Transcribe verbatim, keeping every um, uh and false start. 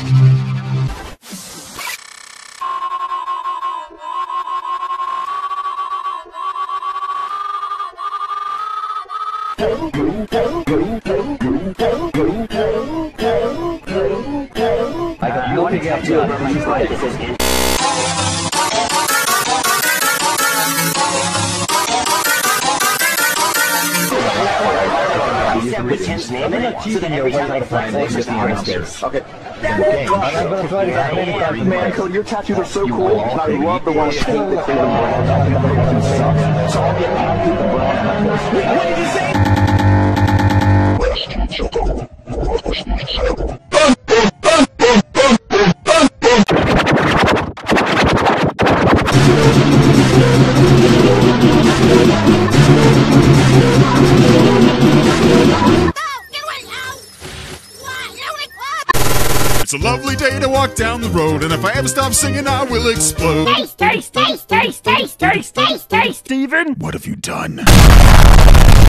I got no idea what to I'm not teasing you away out of my face with the honest. Okay. Okay. I'm gonna try to get many times. Man, Cody, your tattoos are so cool, and I love the one paint the Cleveland Browns. So I'll get I'll keep the Browns. Wait, what did you say? It's a lovely day to walk down the road, and if I ever stop singing, I will explode. Stay, stay, stay, stay, stay, stay, stay, stay, Steven! What have you done?